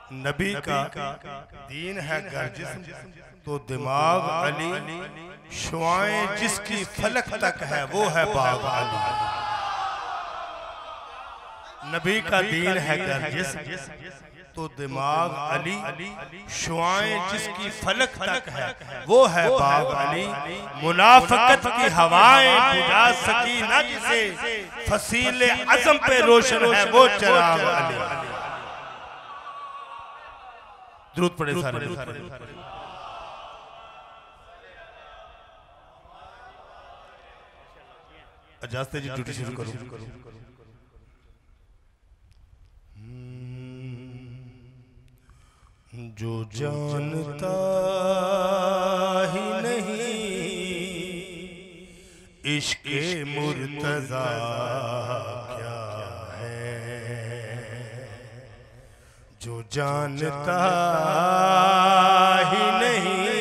नबी का दीन है गर जिस्म तो दिमाग अली, शुआएं जिसकी फलक तक है वो है बाग अली। नबी का दीन है गर जिस्म तो दिमाग अली, शुआएं जिसकी फलक तक है वो है बाग अली। मुनाफकत की हवाएं बुझा सकी ना जिसे, फसीले अज़म पे रोशन है वो चिराग अली। दुरूद पढ़े सारे। अजास्ते जी ड्यूटी शुरू करो। जो जानता ही नहीं इश्क़े मुर्तज़ा क्या है, जो जानता ही नहीं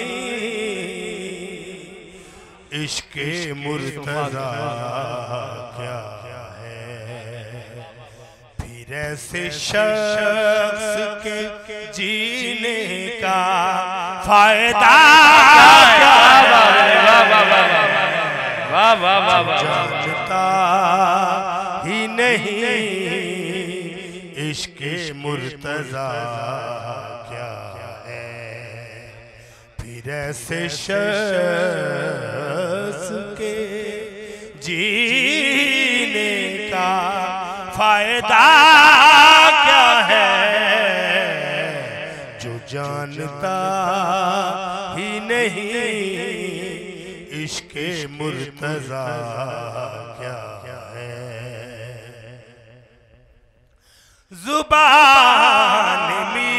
इश्क़े मुर्तज़ा क्या है, फिर ऐसे शख्स के जीने का फायदा जानता ही नहीं इश्क़े मुर्तज़ा क्या है, फिर ऐसे शख्स के जीने का फायदा क्या है, जो जानता ही नहीं इश्क़े मुर्तज़ा क्या है। ज़ुबान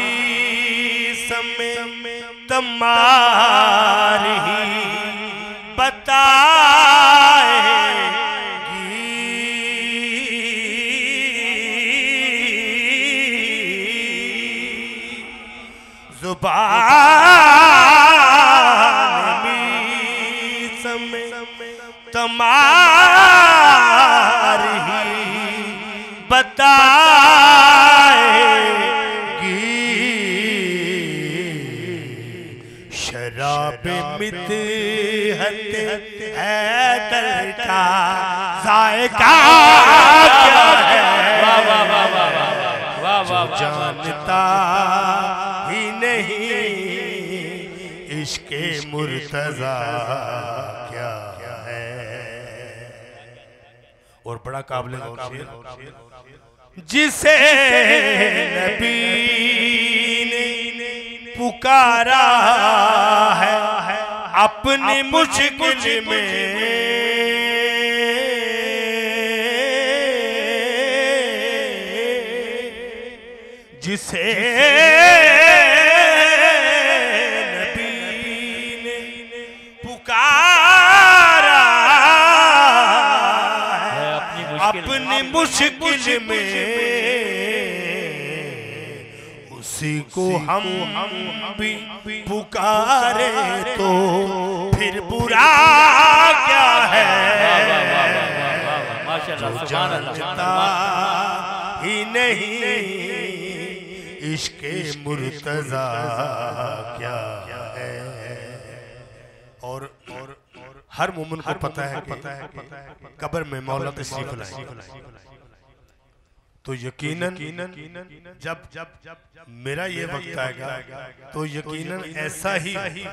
मीसम तमारी बताएगी, ज़ुबान मीसम तमारी बताएगी, शराब मिदहत हैदर का जायका क्या है, जो जानता ही नहीं इश्क़े मुर्तज़ा क्या है। और बड़ा काबिल जिसे नबी ने पुकारा है अपनी मुश्किल में, जिसे नबी ने पुकारा है अपनी मुश्किल में, उसी को हम भी पुकारे तो फिर बुरा क्या है, जो जानता ही नहीं इश्क़े मुर्तज़ा क्या है। और हर मोमिन को पता है कब्र में मौला तशरीफ लाएंगे, तो यकीनन जब मेरा ये वक्त आएगा तो यकीनन ऐसा ही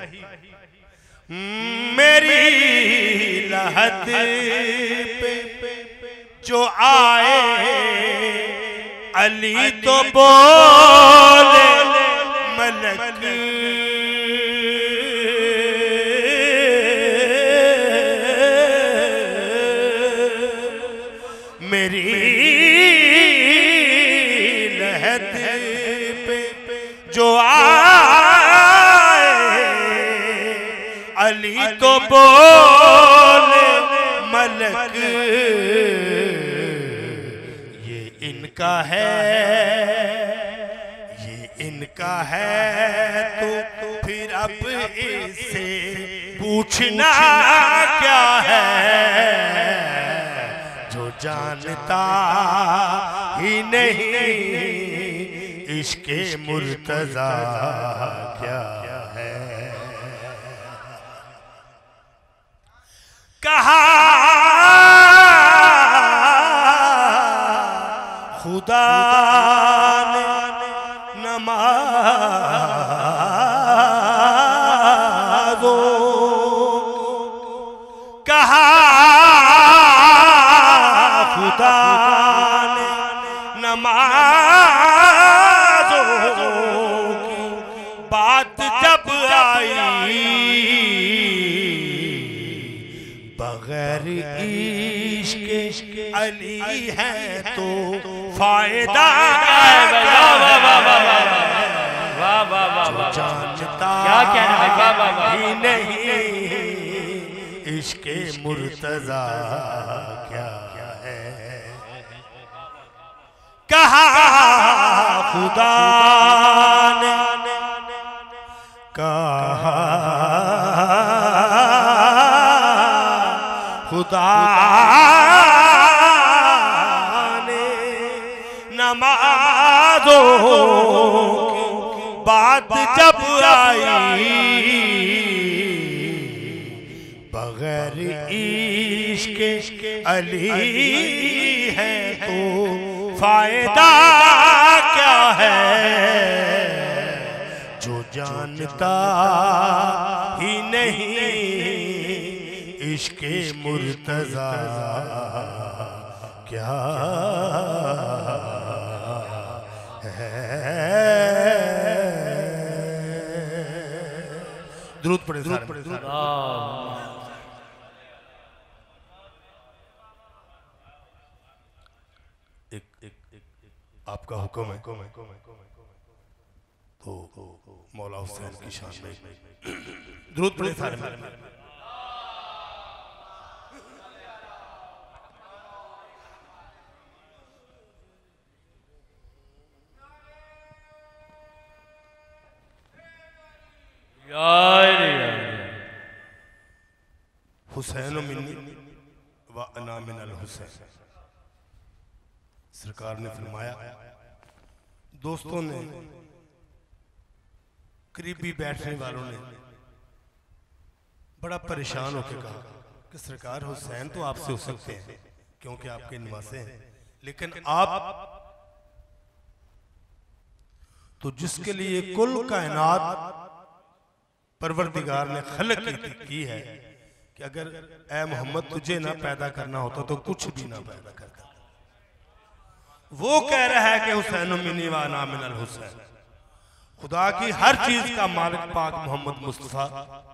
मेरी लहद पे जो आए अली तो बोले मलक, मेरी लहद पे जो आए अली तो बोले मलक, ये इनका है तो फिर अब इससे पूछना क्या है, जो जानता ही नहीं इश्के मुर्तजा क्या है। कहा खुदा ने नमाज़ो, कहा खुदा ने नमाज़ो की बात जब आई, बगैर इश्क अली है तो फायदा जानता ही नहीं इश्के मुर्तजा क्या है। कहा खुदा ने, कहा खुदा ने नमाज़ों की बात जब आई, बगैर इश्क अली है तो फायदा क्या है। जो जानता ही नहीं इश्के मुर्तजा क्या है। दुरूद पढ़े, दुरूद पढ़े। आपका हुक्म है तो मौला हुसैन की शान में दुरूद पढ़े सारे। हुसैन मिन्नी व अना मिनल हुसैन। सरकार ने फरमाया, दोस्तों ने, करीबी बैठने वालों ने बड़ा परेशान होकर कहा कि सरकार हुसैन तो आपसे हो सकते हैं क्योंकि आपके नवासे हैं, लेकिन आप तो जिसके लिए कुल कायनात परवरदिगार ने खलक की है कि अगर ए मोहम्मद तुझे ना पैदा करना होता तो कुछ भी ना पैदा करता, वो कह रहा है कि हुसैन मिन्नी व अना मिनल हुसैन। खुदा की हर चीज का मालिक पाक मोहम्मद मुस्तफा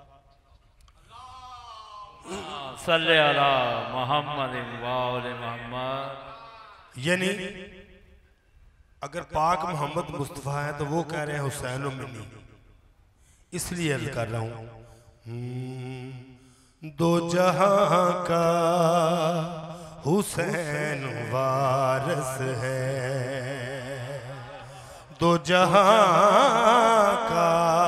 सल्ले अला मोहम्मद व आले मोहम्मद। यानी अगर पाक मोहम्मद मुस्तफा है तो वो कह रहे हैं हुसैन मिन्नी। इसलिए अर्ज कर रहा हूं, दो जहां का हुसैन वारस है, दो जहां का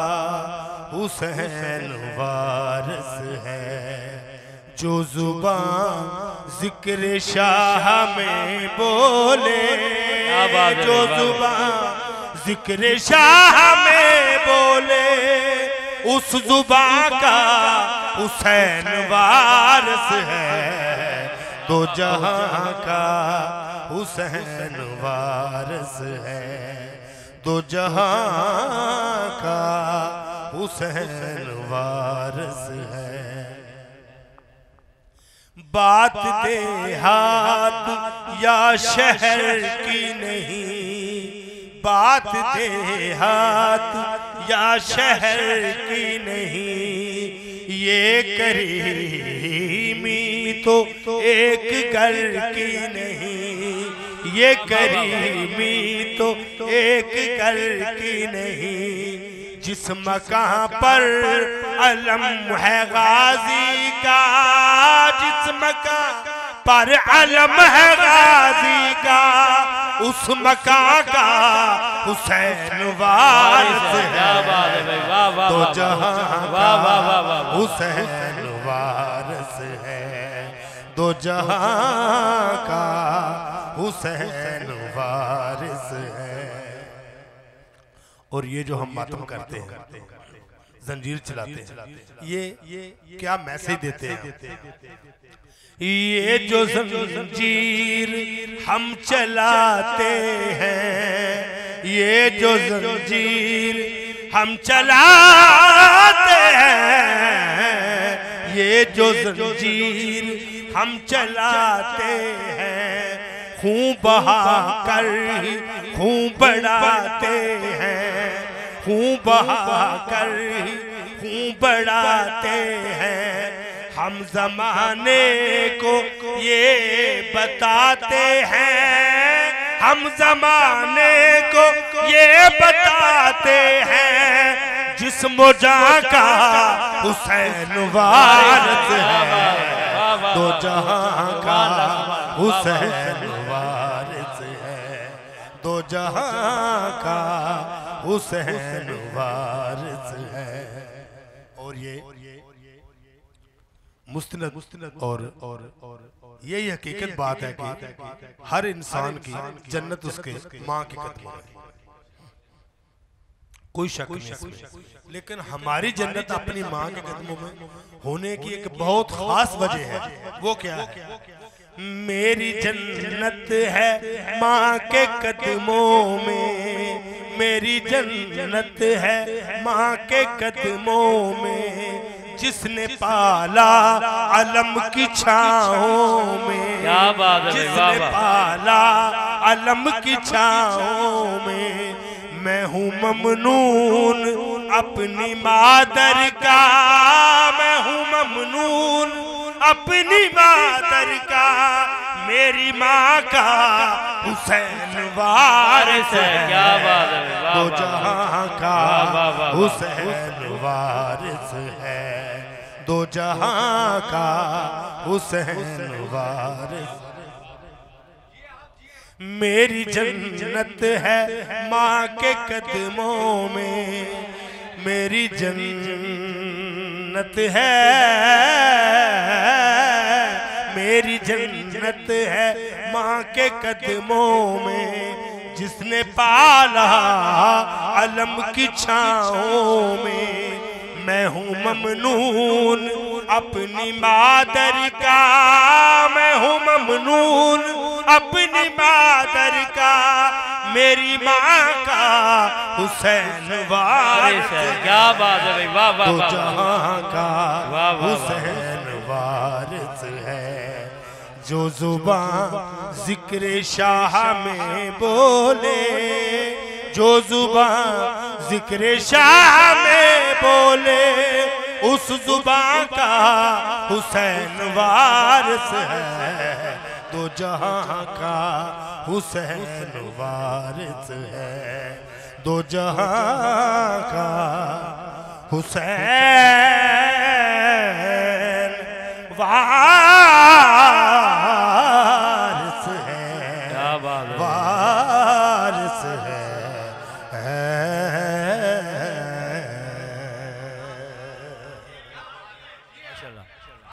हुसैन वारस है। जो जुबान जिक्र शाह में बोले, जो जुबान जिक्र शाह में बोले, उस जुबान का हुसैन वारस है। दो जहां का हुसैन वारस है, दो जहां का हुसैन वारस है। बात देहात या शहर की नहीं, बात देहात या शहर की नहीं, ये करीमी तो एक घर की नहीं, ये करीमी तो एक घर की नहीं। जिस मकान पर अलम है गाजी का, जिस मकान पर अलम है गाजी का, उस मकान का हुसैन वारस है। तो जहां का हुसैन वारस है, दो जहां का हुसैन वारिस है। और ये जो हम मातम करते हैं, जंजीर चलाते हैं, ये क्या मैसेज देते हैं? ये जो जंजीर हम चलाते हैं, ये जो जंजीर हम चलाते हैं, ये जो जंजीर हम चलाते हैं, खून बहा कर ही खून बढ़ाते हैं, खून बहा कर ही खून बढ़ाते हैं। हम जमाने को ये बताते हैं, हम जमाने को ये बताते हैं, जिस्म जां का हुसैन वारिस है, दो जहां का हुसैन वारिस है, दो जहां का हुसैन वारिस है। और ये मुस्तनद और यही हकीकत बात है कि हर इंसान की जन्नत उसके माँ के कदमों में, कोई शक नहीं इसमें। लेकिन हमारी जन्नत अपनी माँ के कदमों में होने की एक बहुत खास वजह है। वो क्या है? मेरी जन्नत है माँ के कदमों में, मेरी जन्नत है माँ के कदमों में, जिसने पाला अलम की छाओं में, जिसने पाला अलम की छाओं में। मैं हूँ ममनून अपनी मादर का, मैं हूँ ममनून अपनी मादर का, मेरी माँ का हुसैन वारिस है, क्या बात है, दो जहां का हुसैन वारिस है, दो जहां का हुसैन वारिस। मेरी जन्नत है माँ के कदमों में, मेरी जन्नत है, मेरी जन्नत है माँ के कदमों में, जिसने पाला अलम की छाओं में। मैं हूँ ममनून अपनी मादर का, मैं हूँ ममनून अपनी मादर का, मेरी माँ का हुसैन वारिस है, क्या बात है भाई, वाह वाह, दो जहां का हुसैन वारिस है। जो जुबान जिक्र शाह में बोले, जो जुबान जिक्र शाह में बोले, उस जुबान का हुसैन वारिस है, दो जहां का हुसैन वारिस है, दो जहां का हुसैन वारिस है, क्या बात है।